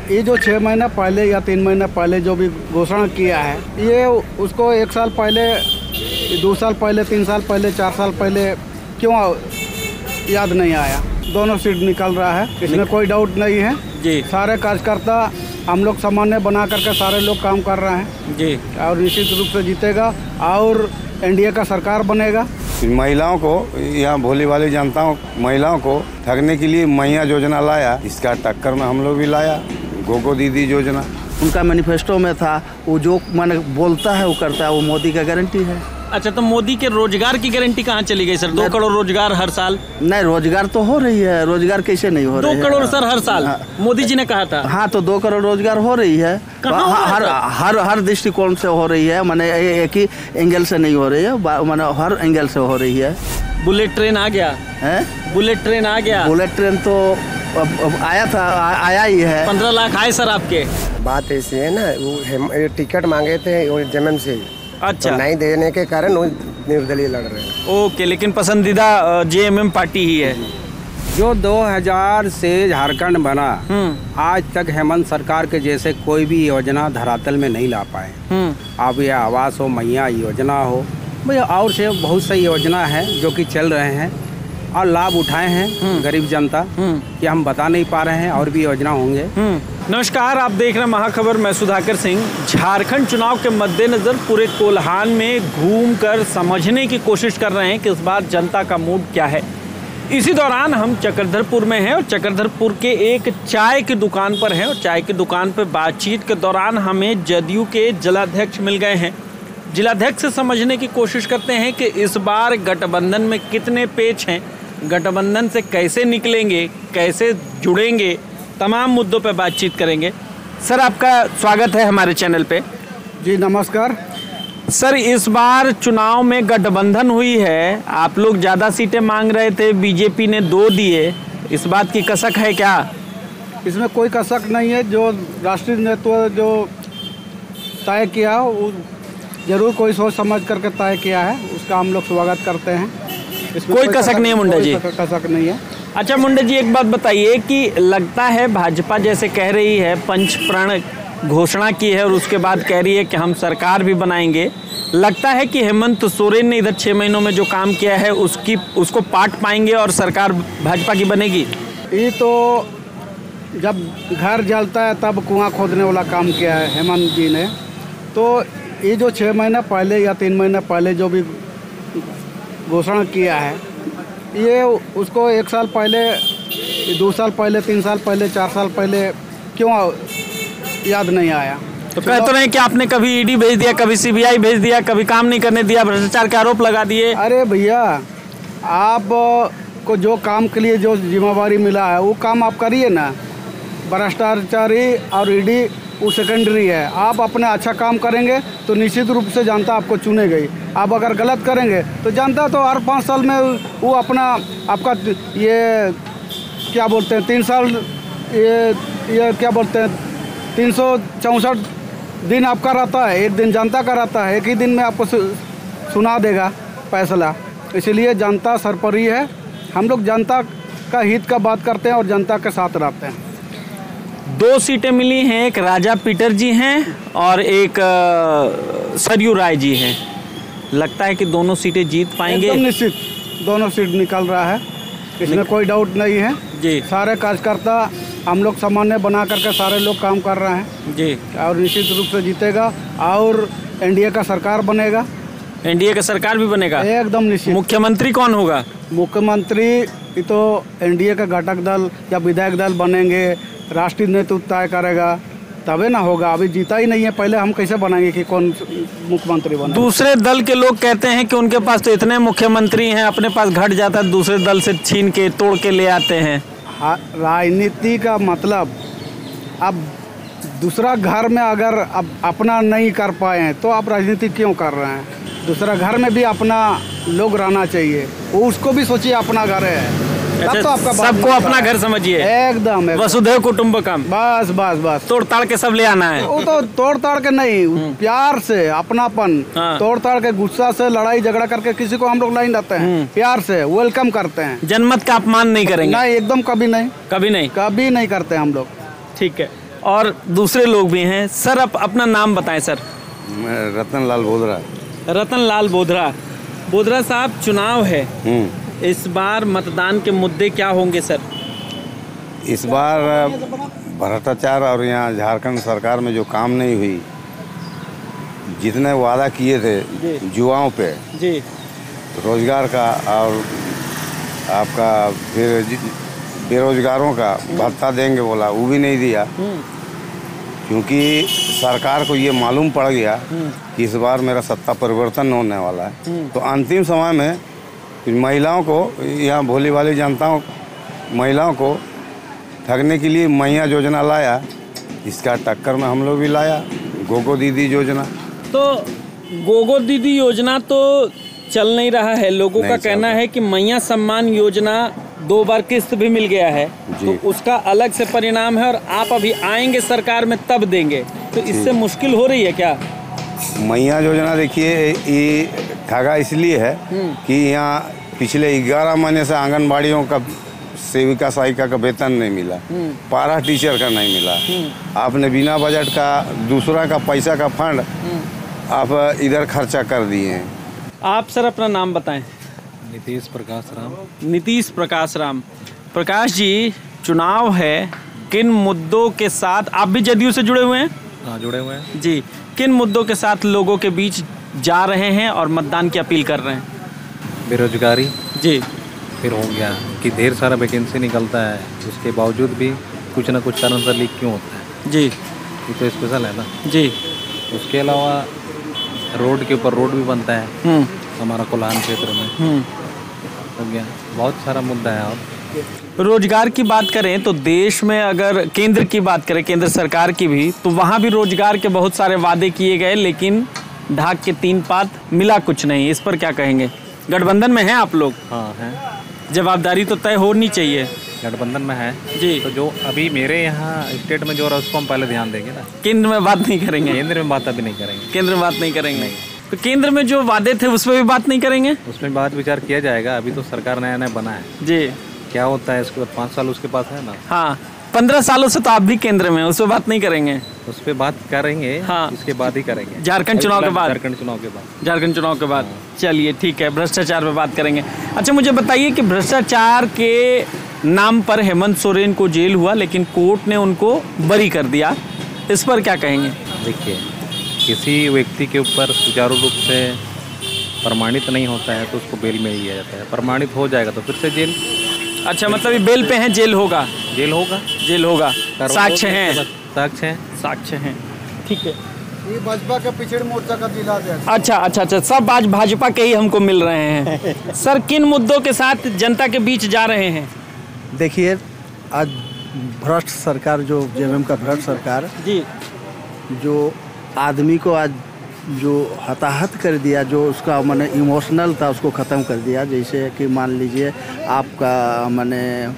ये जो 6 महीना पहले या 3 महीना पहले जो भी घोषणा किया है, ये उसको 1 साल पहले, 2 साल पहले, 3 साल पहले, 4 साल पहले क्यों याद नहीं आया। दोनों सीट निकल रहा है, इसमें कोई डाउट नहीं है जी। सारे कार्यकर्ता हम लोग सामान्य बना करके सारे लोग काम कर रहे हैं जी, और निश्चित रूप से जीतेगा और एनडीए का सरकार बनेगा। महिलाओं को, यहाँ भोली वाली जनताओं महिलाओं को ठगने के लिए मैया योजना लाया, इसका टक्कर में हम लोग भी लाया गोगो दीदी योजना। उनका मैनिफेस्टो में था, वो जो मैंने बोलता है वो करता है, वो मोदी का गारंटी है। अच्छा, तो मोदी के रोजगार की गारंटी कहाँ चली गई सर? 2 करोड़ रोजगार हर साल। नहीं, रोजगार तो हो रही है, रोजगार कैसे नहीं हो रही है? 2 करोड़ सर हर साल, मोदी जी ने कहा था। हाँ, तो 2 करोड़ रोजगार हो रही है, हर दृष्टिकोण से हो रही है, माने एक ही एंगल से नहीं हो रही है, माने हर एंगल से हो रही है। बुलेट ट्रेन आ गया है, बुलेट ट्रेन आ गया। बुलेट ट्रेन तो अब आया था, आया ही है। 15 लाख आए सर आपके। बात ऐसी है ना, वो टिकट मांगे थे जेएमएम से, अच्छा, तो नहीं देने के कारण वो निर्दलीय लड़ रहे हैं। ओके, लेकिन पसंदीदा जेएमएम पार्टी ही है। जो 2000 से झारखंड बना, आज तक हेमंत सरकार के जैसे कोई भी योजना धरातल में नहीं ला पाए। अब यह आवास हो, मैया योजना हो, भैया और से बहुत सी योजना है जो कि चल रहे हैं और लाभ उठाए हैं गरीब जनता, कि हम बता नहीं पा रहे हैं, और भी योजना होंगे। नमस्कार, आप देख रहे हैं महाखबर, मैं सुधाकर सिंह। झारखंड चुनाव के मद्देनजर पूरे कोल्हान में घूमकर समझने की कोशिश कर रहे हैं कि इस बार जनता का मूड क्या है। इसी दौरान हम चक्रधरपुर में हैं और चक्रधरपुर के एक चाय की दुकान पर हैं और चाय की दुकान पर बातचीत के दौरान हमें जदयू के जिलाध्यक्ष मिल गए हैं। जिलाध्यक्ष से समझने की कोशिश करते हैं कि इस बार गठबंधन में कितने पेच हैं, गठबंधन से कैसे निकलेंगे, कैसे जुड़ेंगे, तमाम मुद्दों पर बातचीत करेंगे। सर, आपका स्वागत है हमारे चैनल पे। जी नमस्कार सर, इस बार चुनाव में गठबंधन हुई है, आप लोग ज़्यादा सीटें मांग रहे थे, बीजेपी ने 2 दिए, इस बात की कसक है क्या? इसमें कोई कसक नहीं है। जो राष्ट्रीय नेतृत्व जो तय किया वो जरूर कोई सोच समझ करके तय किया है, उसका हम लोग स्वागत करते हैं। इसमें कोई कसक नहीं है मुंडा जी? कसक नहीं है। अच्छा मुंडा जी, एक बात बताइए कि लगता है भाजपा जैसे कह रही है, पंच प्रण घोषणा की है और उसके बाद कह रही है कि हम सरकार भी बनाएंगे, लगता है कि हेमंत सोरेन ने इधर 6 महीनों में जो काम किया है उसको पाट पाएंगे और सरकार भाजपा की बनेगी? ये तो जब घर जलता है तब कुआं खोदने वाला काम किया है हेमंत जी ने। तो ये जो 6 महीना पहले या 3 महीना पहले जो भी घोषणा किया है, ये उसको 1 साल पहले, 2 साल पहले, 3 साल पहले, 4 साल पहले क्यों याद नहीं आया। तो कह तो नहीं कि आपने कभी ईडी भेज दिया, कभी सीबीआई भेज दिया, कभी काम नहीं करने दिया, भ्रष्टाचार के आरोप लगा दिए। अरे भैया, आप को जो काम के लिए जो जिम्मेवारी मिला है वो काम आप करिए ना। भ्रष्टाचारी और ईडी वो सेकेंडरी है। आप अपने अच्छा काम करेंगे तो निश्चित रूप से जनता आपको चुनेगी। आप अगर गलत करेंगे तो जनता तो हर 5 साल में वो आपका ये क्या बोलते हैं 3 साल, ये क्या बोलते हैं 364 दिन आपका रहता है, 1 दिन जनता का रहता है, एक ही दिन में आपको सुना देगा फैसला। इसलिए जनता सर्वोपरि है। हम लोग जनता का हित का बात करते हैं और जनता के साथ रहते हैं। 2 सीटें मिली हैं, एक राजा पीटर जी हैं और एक सरयू राय जी हैं। लगता है कि दोनों सीटें जीत पाएंगे? एकदम निश्चित दोनों सीट निकल रहा है, इसमें कोई डाउट नहीं है जी। सारे कार्यकर्ता हम लोग सामान्य बना करके सारे लोग काम कर रहे हैं जी, और निश्चित रूप से जीतेगा और एनडीए का सरकार बनेगा। एनडीए का सरकार भी बनेगा? एकदम निश्चित। मुख्यमंत्री कौन होगा? मुख्यमंत्री तो एनडीए का घटक दल या विधायक दल बनेंगे, राष्ट्रीय नेतृत्व तय करेगा, तबे ना होगा। अभी जीता ही नहीं है, पहले हम कैसे बनाएंगे कि कौन मुख्यमंत्री बने? दूसरे दल के लोग कहते हैं कि उनके पास तो इतने मुख्यमंत्री हैं, अपने पास घट जाता है, दूसरे दल से छीन के तोड़ के ले आते हैं। राजनीति का मतलब, अब दूसरा घर में अगर अब अपना नहीं कर पाए हैं तो आप राजनीति क्यों कर रहे हैं? दूसरा घर में भी अपना लोग रहना चाहिए, वो उसको भी सोचिए अपना घर है। अच्छा, तो आपका सबको अपना घर समझिए। एकदम वसुधैव कुटुंबकम। बस बस बस, तोड़ ताड़ के सब ले आना है। वो तो तोड़ ताड़ के नहीं, प्यार से, अपनापन। तोड़ ताड़ के, गुस्सा से, लड़ाई झगड़ा करके किसी को हम लोग नहीं लाते हैं। प्यार से वेलकम करते हैं। जनमत का अपमान नहीं करेंगे? नहीं, एकदम कभी नहीं, कभी नहीं, कभी नहीं करते हम लोग। ठीक है। और दूसरे लोग भी हैं। सर अपना नाम बताएं सर। मैं रतन लाल बोधरा। रतन लाल बोधरा। बोधरा साहब, चुनाव है, इस बार मतदान के मुद्दे क्या होंगे सर? इस बार भ्रष्टाचार और यहाँ झारखंड सरकार में जो काम नहीं हुई, जितने वादा किए थे युवाओं पे जी, रोजगार का और आपका फिर बेरोजगारों का भत्ता देंगे बोला, वो भी नहीं दिया। क्योंकि सरकार को ये मालूम पड़ गया कि इस बार मेरा सत्ता परिवर्तन होने वाला है। तो अंतिम समय में कुछ महिलाओं को, यहाँ भोली भाली जनता हूँ, महिलाओं को ठगने के लिए मैया योजना लाया। इसका टक्कर में हम लोग भी लाया गोगो दीदी योजना। तो गोगो दीदी योजना तो चल नहीं रहा है। लोगों का कहना है कि मैया सम्मान योजना 2 बार किस्त भी मिल गया है, तो उसका अलग से परिणाम है और आप अभी आएंगे सरकार में तब देंगे, तो इससे मुश्किल हो रही है क्या? मैया योजना देखिए, ये ठगा इसलिए है कि यहाँ पिछले 11 महीने से आंगनबाड़ियों का सेविका सहायिका का वेतन नहीं मिला, पारा टीचर का नहीं मिला। आपने बिना बजट का दूसरा का पैसा का फंड आप इधर खर्चा कर दिए हैं। आप सर अपना नाम बताएं। नीतीश प्रकाश राम। नीतीश प्रकाश राम। प्रकाश जी, चुनाव है, किन मुद्दों के साथ आप भी जदयू से जुड़े हुए हैं? हाँ, जुड़े हुए हैं जी। किन मुद्दों के साथ लोगों के बीच जा रहे हैं और मतदान की अपील कर रहे हैं? बेरोजगारी जी। फिर हो गया कि ढेर सारा वैकेंसी निकलता है, उसके बावजूद भी कुछ ना कुछ कारण से लीक क्यों होता है? जी। ये तो स्पेशल है ना। जी। उसके अलावा रोड के ऊपर रोड भी बनता है हमारा कोल्हान क्षेत्र में। हो गया, बहुत सारा मुद्दा है। और रोजगार की बात करें तो देश में, अगर केंद्र की बात करें, केंद्र सरकार की भी, तो वहाँ भी रोजगार के बहुत सारे वादे किए गए, लेकिन ढाक के 3 पात मिला कुछ नहीं। इस पर क्या कहेंगे? गठबंधन में हैं आप लोग? हाँ हैं। जवाबदारी तो तय होनी चाहिए। गठबंधन में है जी। तो जो अभी मेरे यहाँ स्टेट में जो रहा उसको हम पहले ध्यान देंगे ना। केंद्र में बात नहीं करेंगे? केंद्र में बात अभी नहीं करेंगे। केंद्र में बात नहीं करेंगे। तो केंद्र में जो वादे थे उसमें भी बात नहीं करेंगे? उसमें बात विचार किया जाएगा। अभी तो सरकार नया नया बना है जी। क्या होता है इसके बाद 5 साल उसके पास है ना। हाँ, 15 सालों से तो आप भी केंद्र में, उस पर बात नहीं करेंगे? उस पर बात करेंगे। हाँ, इसके बाद ही करेंगे। झारखंड चुनाव के बाद? झारखंड चुनाव के बाद। झारखंड चुनाव के बाद। चलिए ठीक है, भ्रष्टाचार पे बात करेंगे। अच्छा, मुझे बताइए कि भ्रष्टाचार के नाम पर हेमंत सोरेन को जेल हुआ, लेकिन कोर्ट ने उनको बरी कर दिया। इस पर क्या कहेंगे? देखिए, किसी व्यक्ति के ऊपर सुचारू रूप से प्रमाणित नहीं होता है तो उसको बेल में ही दिया जाता है। प्रमाणित हो जाएगा तो फिर से जेल। अच्छा, मतलब ये बेल पे हैं, जेल होगा? जेल होगा। जेल होगा। साक्ष्य हैं? साक्ष्य हैं। साक्ष्य हैं, ठीक है। ये भाजपा के पिछड़े मोर्चा का जिला है। अच्छा, सब आज भाजपा के ही हमको मिल रहे हैं। सर, किन मुद्दों के साथ जनता के बीच जा रहे हैं? देखिए, आज भ्रष्ट सरकार, जो जेएमएम का भ्रष्ट सरकार जी, जो आदमी को आज जो हताहत कर दिया, जो उसका माने इमोशनल था उसको ख़त्म कर दिया। जैसे कि मान लीजिए आपका माने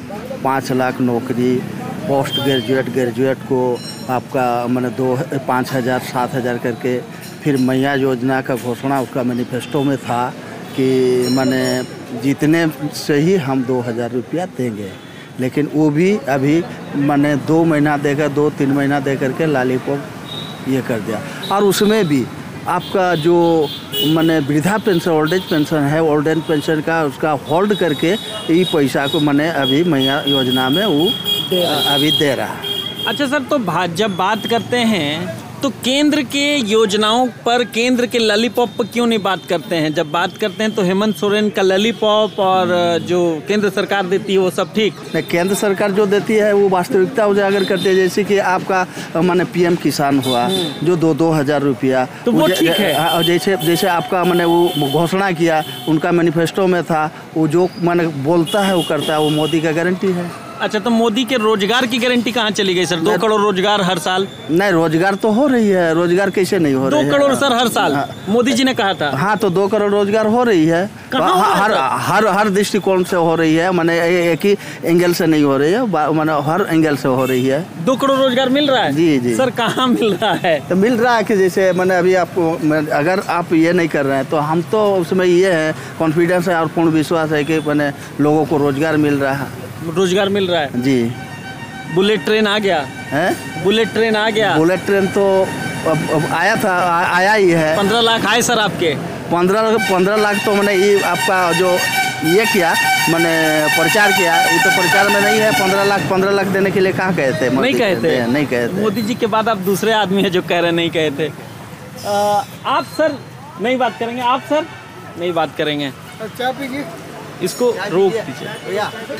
5 लाख नौकरी, पोस्ट ग्रेजुएट को आपका माने 5,000 7,000 करके, फिर मैया योजना का घोषणा उसका मैनिफेस्टो में था कि माने जीतने से ही हम 2,000 रुपया देंगे, लेकिन वो भी अभी माने 2 महीना देकर 2-3 महीना दे करके लॉलीपॉप ये कर दिया। और उसमें भी आपका जो माने वृद्धा पेंशन, ओल्ड एज पेंशन है, ओल्ड एज पेंशन का उसका होल्ड करके ये पैसा को माने अभी मैया योजना में वो अभी दे रहा है। अच्छा सर, तो जब बात करते हैं तो केंद्र के योजनाओं पर, केंद्र के लॉलीपॉप पर क्यों नहीं बात करते हैं? जब बात करते हैं तो हेमंत सोरेन का लॉलीपॉप और जो केंद्र सरकार देती है वो सब ठीक नहीं। केंद्र सरकार जो देती है वो वास्तविकता उजागर करती है। जैसे कि आपका माने पीएम किसान हुआ जो 2,000 रुपया, तो वो ठीक है। जैसे आपका माने वो घोषणा किया, उनका मैनिफेस्टो में था, वो जो माने बोलता है वो करता है, वो मोदी का गारंटी है। अच्छा, तो मोदी के रोजगार की गारंटी कहाँ चली गई सर? 2 करोड़ रोजगार हर साल? नहीं, रोजगार तो हो रही है। रोजगार कैसे नहीं हो रही है? 2 करोड़ सर हर साल? हाँ, मोदी जी ने कहा था। हाँ, तो 2 करोड़ रोजगार हो रही है। हर दृष्टिकोण से हो रही है, माने एक ही एंगल से नहीं हो रही है, माने हर एंगल से हो रही है। 2 करोड़ रोजगार मिल रहा है? जी जी सर, कहाँ मिल रहा है? तो मिल रहा है कि जैसे मैंने अभी आपको, अगर आप ये नहीं कर रहे हैं तो हम तो उसमें ये है, कॉन्फिडेंस है और पूर्ण विश्वास है कि मैंने लोगों को रोजगार मिल रहा है। रोजगार मिल रहा है जी। बुलेट ट्रेन आ गया है। बुलेट ट्रेन आ गया। बुलेट ट्रेन तो अब आया था, आया ही है। 15 लाख आए सर आपके? 15 लाख तो मैंने ये आपका जो ये किया, मैंने प्रचार किया, ये तो प्रचार में नहीं है। 15 लाख देने के लिए कहाँ कहे थे? नहीं कहे थे, नहीं कहे थे। मोदी जी के बाद आप दूसरे आदमी हैं जो कह रहे नहीं कहे थे। आप सर नहीं बात करेंगे? आप सर नहीं बात करेंगे? चाय पीजिए, इसको रोक दीजिए।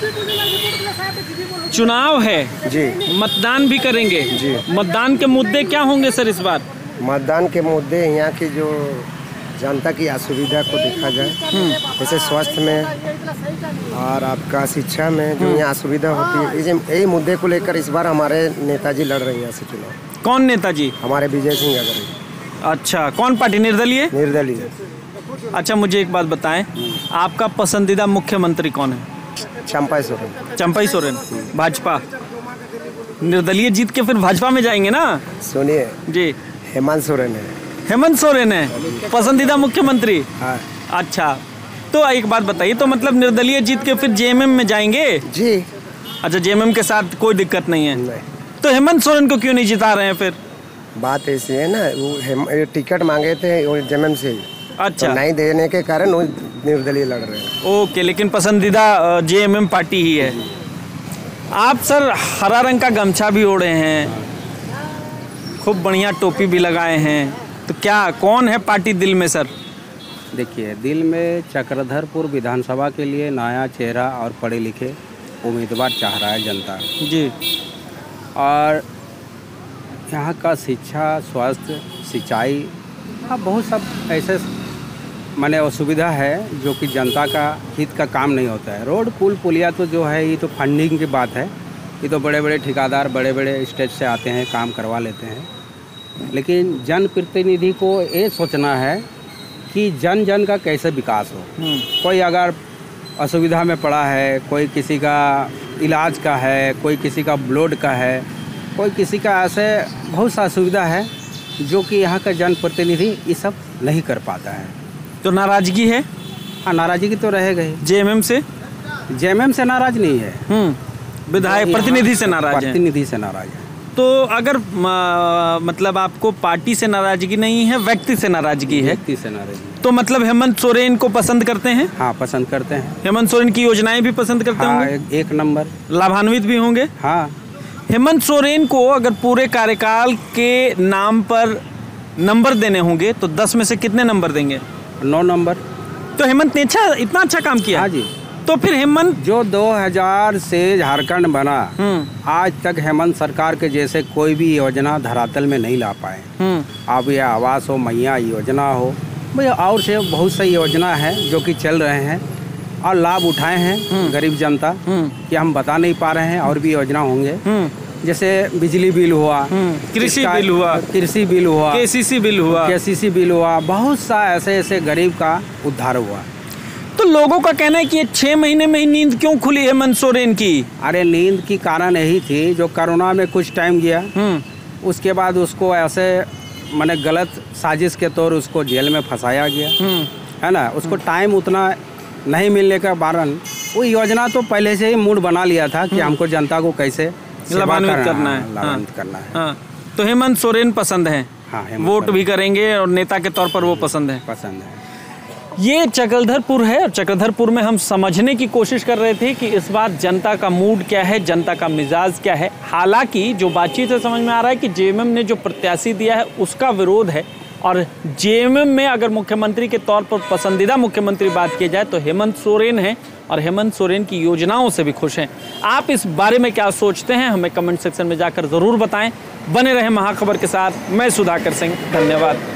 चुनाव है जी, मतदान भी करेंगे जी। मतदान के मुद्दे क्या होंगे सर इस बार? मतदान के मुद्दे यहाँ की जो जनता की असुविधा को देखा जाए, जैसे स्वास्थ्य में और आपका शिक्षा में जो यहाँ असुविधा होती है, यही मुद्दे को लेकर इस बार हमारे नेताजी लड़ रहे हैं यहाँ से चुनाव। कौन नेताजी? हमारे विजय सिंह अगर। अच्छा, कौन पार्टी? निर्दलीय? निर्दलीय। अच्छा, मुझे एक बात बताएं, आपका पसंदीदा मुख्यमंत्री कौन है? चंपाई सोरेन। चंपाई सोरेन, भाजपा। निर्दलीय जीत के फिर भाजपा में जाएंगे ना? सुनिए जी, हेमंत सोरेन है। हेमंत सोरेन है पसंदीदा मुख्यमंत्री? हाँ अच्छा, तो एक बात बताइए, तो मतलब निर्दलीय जीत के फिर जेएमएम में जाएंगे? जी। अच्छा, जेएमएम के साथ कोई दिक्कत नहीं है? नहीं। तो हेमंत सोरेन को क्यों नहीं जिता रहे हैं फिर? बात ऐसी है ना, वो टिकट मांगे थे वो जेएमएम से, अच्छा, तो नहीं देने के कारण वो निर्दलीय लड़ रहे हैं। ओके, लेकिन पसंदीदा जेएमएम पार्टी ही है। आप सर हरा रंग का गमछा भी ओढ़े हैं, खूब बढ़िया टोपी भी लगाए हैं, तो क्या कौन है पार्टी दिल में सर? देखिए, दिल में चक्रधरपुर विधानसभा के लिए नया चेहरा और पढ़े लिखे उम्मीदवार चाह रहा है जनता जी। और यहाँ का शिक्षा, स्वास्थ्य, सिंचाई, हाँ बहुत सब ऐसे माने असुविधा है जो कि जनता का हित का काम नहीं होता है। रोड पुल पुलिया तो जो है ये तो फंडिंग की बात है, ये तो बड़े बड़े ठेकेदार बड़े बड़े स्टेट से आते हैं, काम करवा लेते हैं। लेकिन जनप्रतिनिधि को ये सोचना है कि जन जन का कैसे विकास हो। कोई अगर असुविधा में पड़ा है, कोई किसी का इलाज का है, कोई किसी का ब्लड का है, कोई किसी का ऐसे बहुत सा असुविधा है जो कि यहाँ का जनप्रतिनिधि ये सब नहीं कर पाता है। तो नाराजगी है? हाँ, नाराजगी तो रहेगा ही। जेएमएम से? जेएमएम से नाराज नहीं है, विधायक प्रतिनिधि से नाराज है? प्रतिनिधि से नाराज है। तो अगर मतलब आपको पार्टी से नाराजगी नहीं है, व्यक्ति से नाराजगी है? व्यक्ति से नाराजगी। तो मतलब हेमंत सोरेन को पसंद करते हैं? हाँ, पसंद करते हैं। हेमंत सोरेन की योजनाएं भी पसंद करते हाँ, होंगे? एक नंबर। लाभान्वित भी होंगे? हाँ। हेमंत सोरेन को अगर पूरे कार्यकाल के नाम पर नंबर देने होंगे तो 10 में से कितने नंबर देंगे? 9 नंबर। तो हेमंत ने इतना अच्छा काम किया? हाँ जी। तो फिर हेमंत जो 2000 से झारखंड बना, आज तक हेमंत सरकार के जैसे कोई भी योजना धरातल में नहीं ला पाए। अब यह आवास हो, मैया योजना हो, भैया और से बहुत सी योजना है जो कि चल रहे हैं और लाभ उठाए हैं गरीब जनता कि हम बता नहीं पा रहे हैं। और भी योजना होंगे, जैसे बिजली बिल हुआ, कृषि बिल हुआ, केसीसी बिल हुआ, बहुत सा ऐसे ऐसे गरीब का उद्धार हुआ। तो लोगों का कहना है कि ये 6 महीने में ही नींद क्यों खुली हेमंत सोरेन की? अरे नींद की कारण यही थी, जो कोरोना में कुछ टाइम गया, उसके बाद उसको ऐसे माने गलत साजिश के तौर उसको जेल में फंसाया गया, है ना। उसको टाइम उतना नहीं मिलने के कारण वो योजना तो पहले से ही मूड बना लिया था कि हमको जनता को कैसे लाभान्वित करना है। हाँ, तो हेमंत सोरेन पसंद है? हाँ, वोट भी करेंगे और नेता के तौर पर वो पसंद है? पसंद है। ये चक्रधरपुर है और चक्रधरपुर में हम समझने की कोशिश कर रहे थे कि इस बार जनता का मूड क्या है, जनता का मिजाज क्या है। हालांकि जो बातचीत से समझ में आ रहा है कि जेएमएम ने जो प्रत्याशी दिया है उसका विरोध है, और जेएमएम में अगर मुख्यमंत्री के तौर पर पसंदीदा मुख्यमंत्री बात की जाए तो हेमंत सोरेन है, और हेमंत सोरेन की योजनाओं से भी खुश हैं। आप इस बारे में क्या सोचते हैं, हमें कमेंट सेक्शन में जाकर ज़रूर बताएं। बने रहें महाखबर के साथ। मैं सुधाकर सिंह, धन्यवाद।